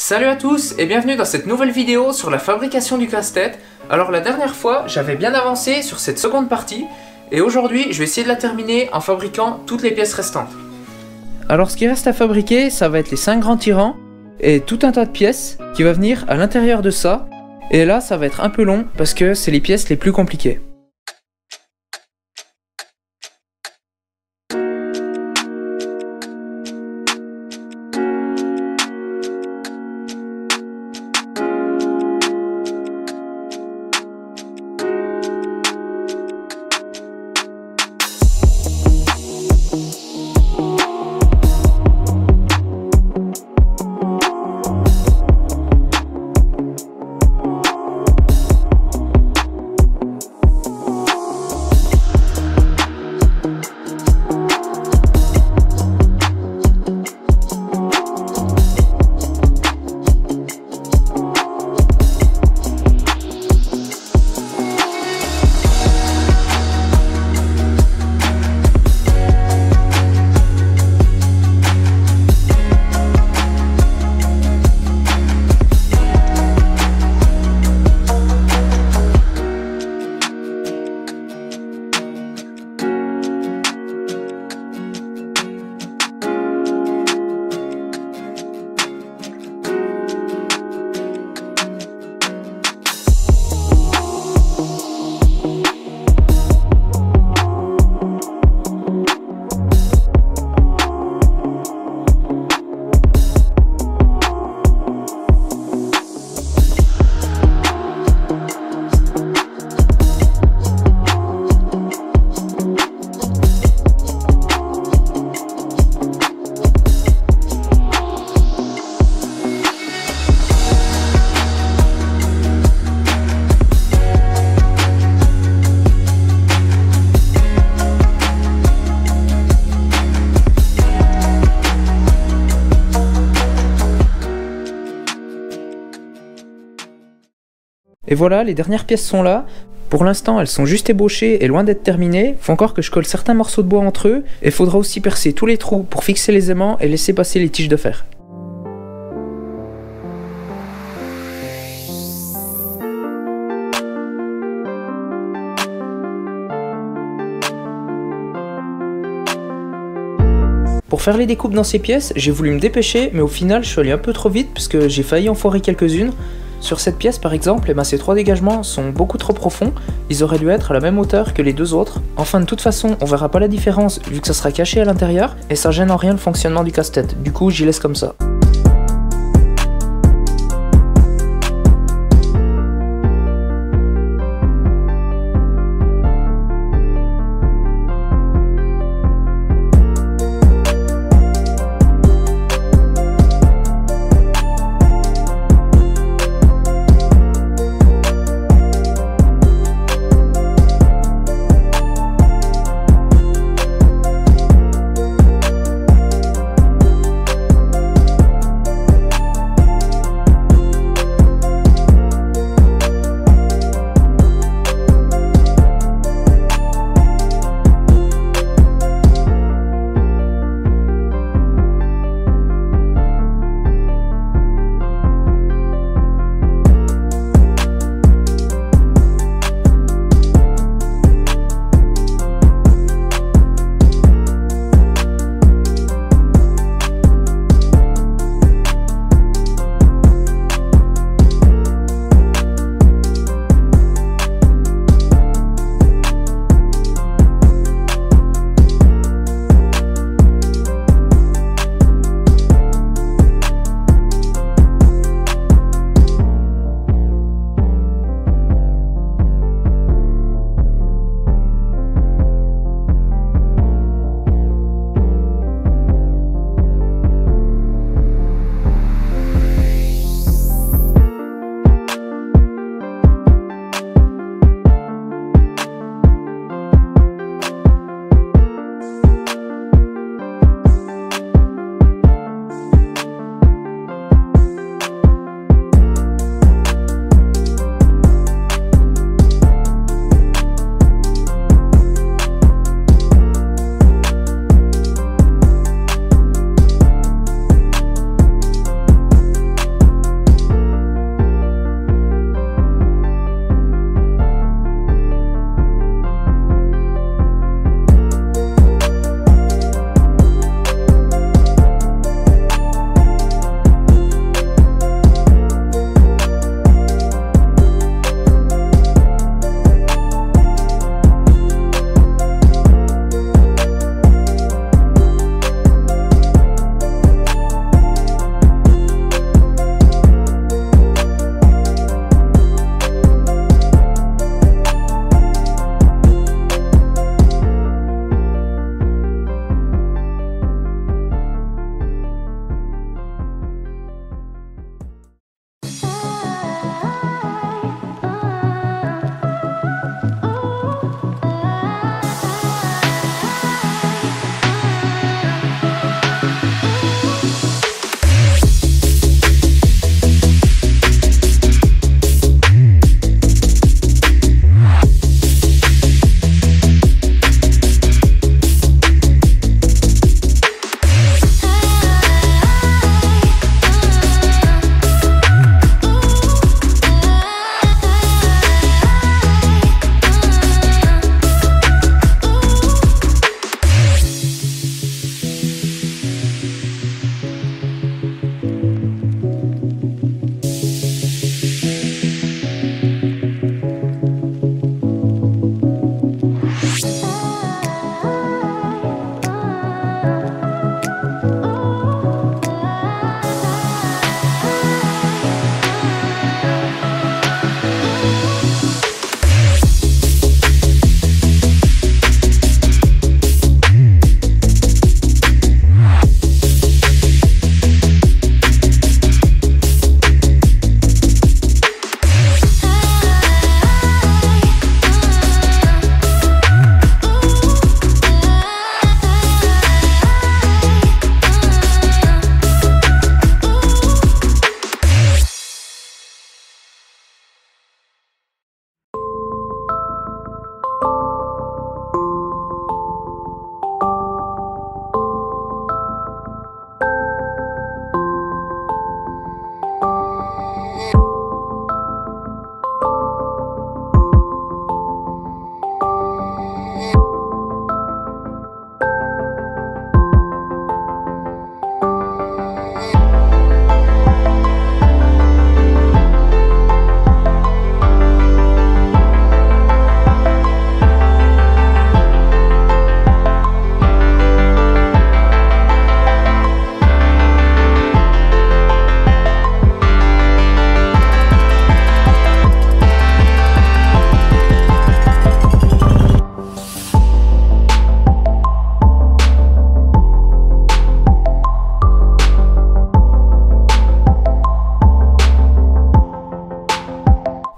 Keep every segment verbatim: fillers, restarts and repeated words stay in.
Salut à tous et bienvenue dans cette nouvelle vidéo sur la fabrication du casse-tête. Alors la dernière fois, j'avais bien avancé sur cette seconde partie et aujourd'hui, je vais essayer de la terminer en fabriquant toutes les pièces restantes. Alors ce qui reste à fabriquer, ça va être les cinq grands tirants et tout un tas de pièces qui va venir à l'intérieur de ça. Et là, ça va être un peu long parce que c'est les pièces les plus compliquées. Et voilà, les dernières pièces sont là. Pour l'instant, elles sont juste ébauchées et loin d'être terminées. Faut encore que je colle certains morceaux de bois entre eux. Et faudra aussi percer tous les trous pour fixer les aimants et laisser passer les tiges de fer. Pour faire les découpes dans ces pièces, j'ai voulu me dépêcher, mais au final, je suis allé un peu trop vite puisque j'ai failli en foirer quelques-unes. Sur cette pièce par exemple, eh ben, ces trois dégagements sont beaucoup trop profonds, ils auraient dû être à la même hauteur que les deux autres. Enfin de toute façon, on verra pas la différence vu que ça sera caché à l'intérieur, et ça gêne en rien le fonctionnement du casse-tête, du coup j'y laisse comme ça.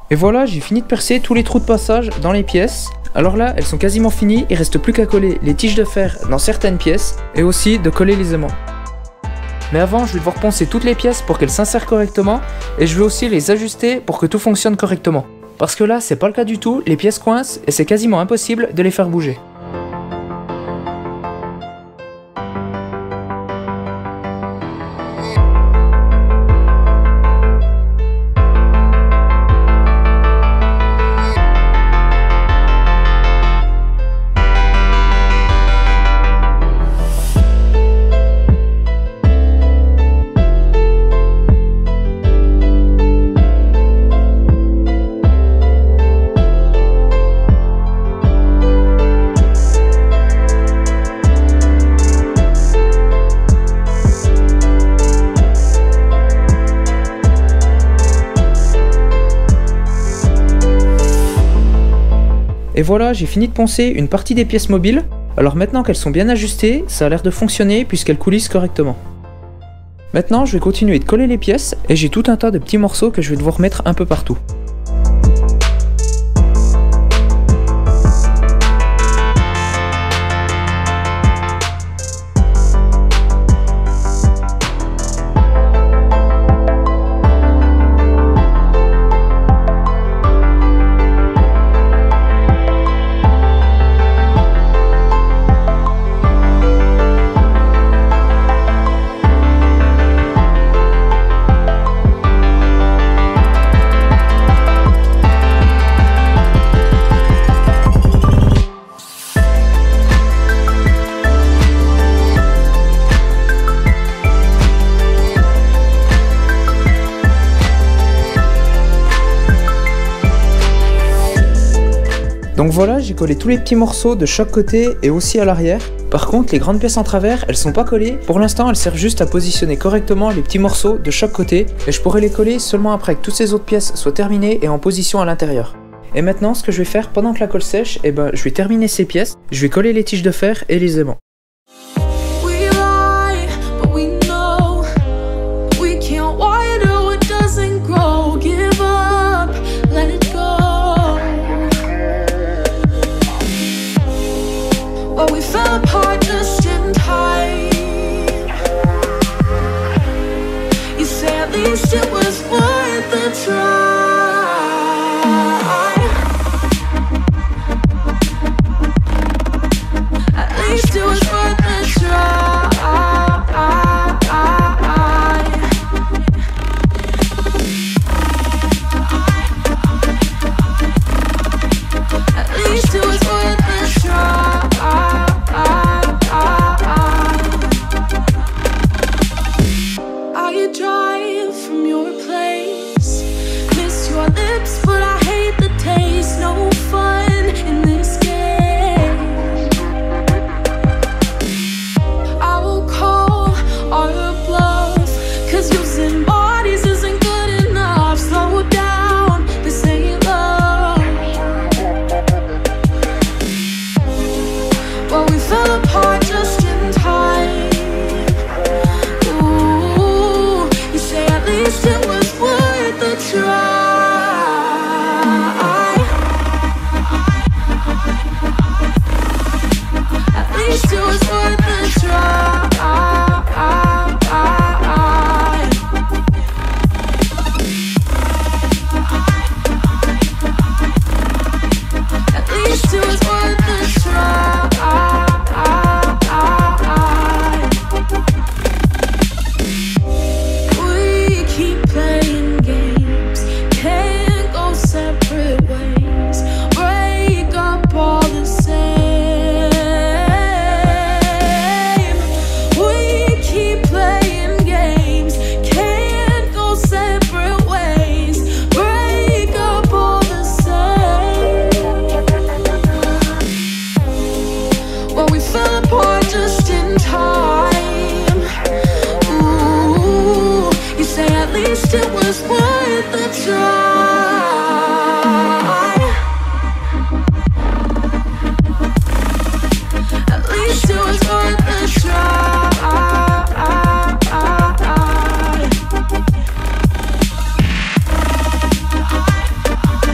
Et voilà, j'ai fini de percer tous les trous de passage dans les pièces. Alors là, elles sont quasiment finies, il reste plus qu'à coller les tiges de fer dans certaines pièces et aussi de coller les aimants. Mais avant, je vais devoir poncer toutes les pièces pour qu'elles s'insèrent correctement et je vais aussi les ajuster pour que tout fonctionne correctement. Parce que là, c'est pas le cas du tout, les pièces coincent et c'est quasiment impossible de les faire bouger. Et voilà, j'ai fini de poncer une partie des pièces mobiles. Alors maintenant qu'elles sont bien ajustées, ça a l'air de fonctionner puisqu'elles coulissent correctement. Maintenant, je vais continuer de coller les pièces et j'ai tout un tas de petits morceaux que je vais devoir mettre un peu partout. Donc voilà, j'ai collé tous les petits morceaux de chaque côté et aussi à l'arrière. Par contre, les grandes pièces en travers, elles sont pas collées. Pour l'instant, elles servent juste à positionner correctement les petits morceaux de chaque côté. Et je pourrai les coller seulement après que toutes ces autres pièces soient terminées et en position à l'intérieur. Et maintenant, ce que je vais faire pendant que la colle sèche, eh ben, je vais terminer ces pièces. Je vais coller les tiges de fer et les aimants. But we fell apart just in time. You say at least it was worth the try. At least it was worth the try. At least it was worth the try. Drive from your place, miss your lips, but I hate the taste. No fun in this game. I will call our bluff, cause using bodies isn't good enough. Slow down, this ain't love. Well, we fell apart just in time. At least it was worth the try. At least it was worth the try. At least it was worth the try. It was worth the try. At least it was worth the try. At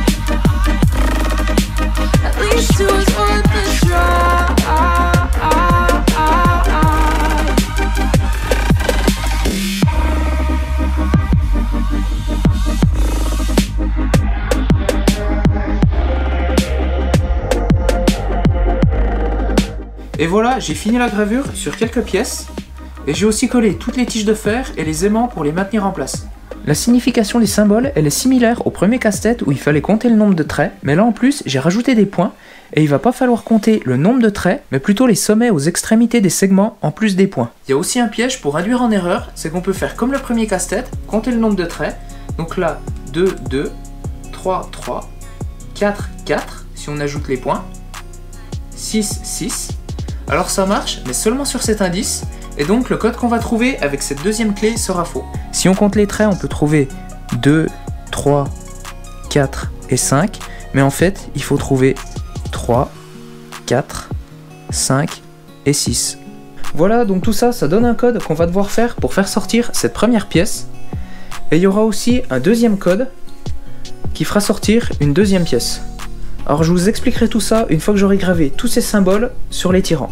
Et voilà, j'ai fini la gravure sur quelques pièces. Et j'ai aussi collé toutes les tiges de fer et les aimants pour les maintenir en place. La signification des symboles, elle est similaire au premier casse-tête où il fallait compter le nombre de traits, mais là en plus j'ai rajouté des points et il va pas falloir compter le nombre de traits, mais plutôt les sommets aux extrémités des segments en plus des points. Il y a aussi un piège pour induire en erreur, c'est qu'on peut faire comme le premier casse-tête, compter le nombre de traits, donc là deux, deux, trois, trois, quatre, quatre, si on ajoute les points, six, six, alors ça marche, mais seulement sur cet indice, et donc le code qu'on va trouver avec cette deuxième clé sera faux. Si on compte les traits, on peut trouver deux, trois, quatre et cinq, mais en fait, il faut trouver trois, quatre, cinq et six. Voilà, donc tout ça, ça donne un code qu'on va devoir faire pour faire sortir cette première pièce. Et il y aura aussi un deuxième code qui fera sortir une deuxième pièce. Alors je vous expliquerai tout ça une fois que j'aurai gravé tous ces symboles sur les tirants.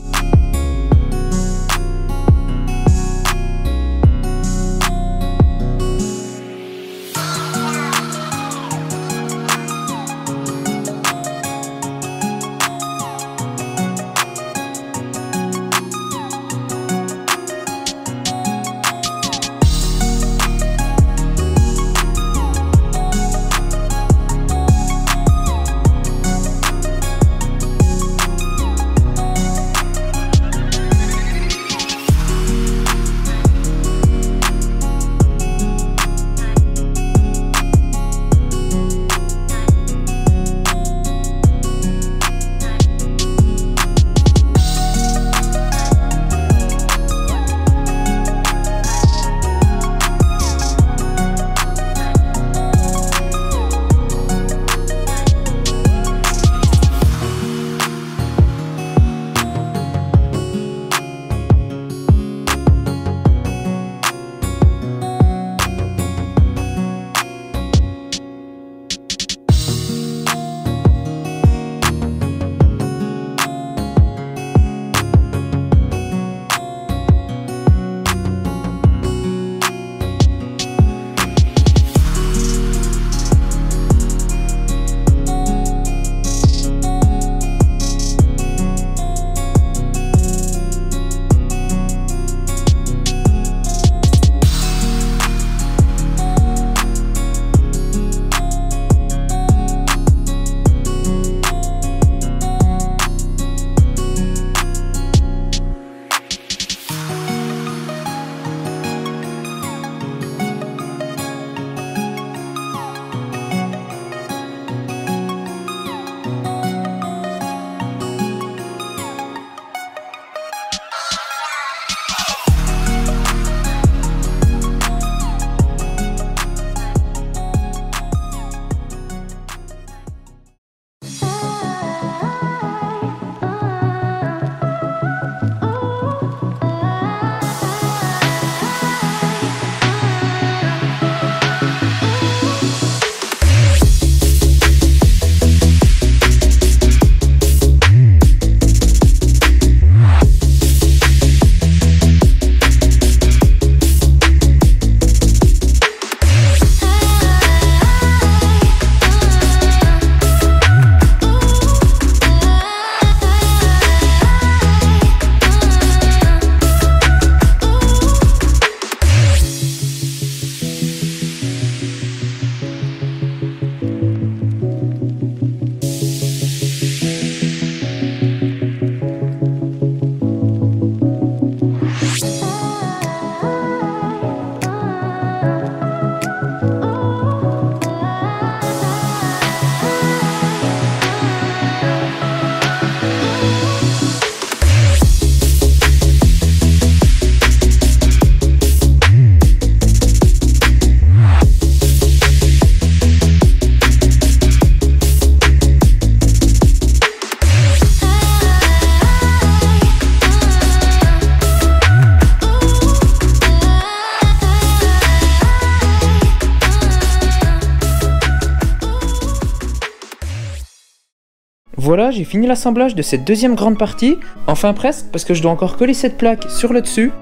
Voilà, j'ai fini l'assemblage de cette deuxième grande partie, enfin presque, parce que je dois encore coller cette plaque sur le dessus.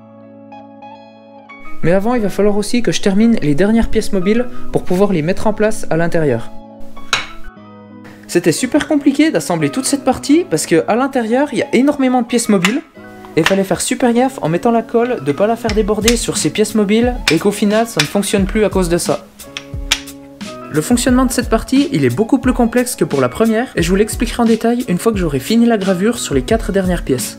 Mais avant, il va falloir aussi que je termine les dernières pièces mobiles pour pouvoir les mettre en place à l'intérieur. C'était super compliqué d'assembler toute cette partie parce que à l'intérieur il y a énormément de pièces mobiles et il fallait faire super gaffe en mettant la colle de pas la faire déborder sur ces pièces mobiles et qu'au final ça ne fonctionne plus à cause de ça. Le fonctionnement de cette partie il est beaucoup plus complexe que pour la première et je vous l'expliquerai en détail une fois que j'aurai fini la gravure sur les quatre dernières pièces.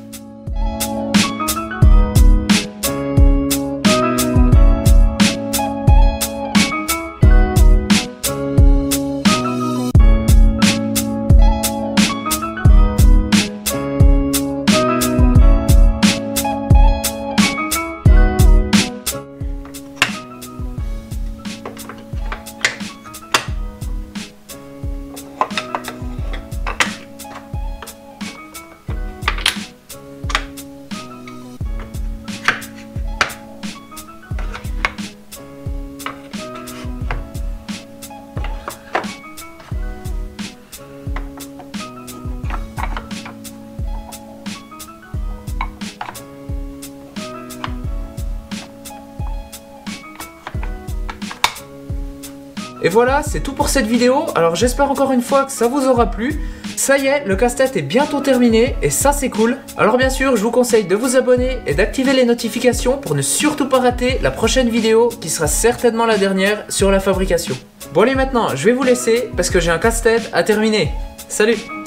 Et voilà, c'est tout pour cette vidéo, alors j'espère encore une fois que ça vous aura plu. Ça y est, le casse-tête est bientôt terminé, et ça c'est cool. Alors bien sûr, je vous conseille de vous abonner et d'activer les notifications pour ne surtout pas rater la prochaine vidéo, qui sera certainement la dernière sur la fabrication. Bon allez maintenant, je vais vous laisser, parce que j'ai un casse-tête à terminer. Salut!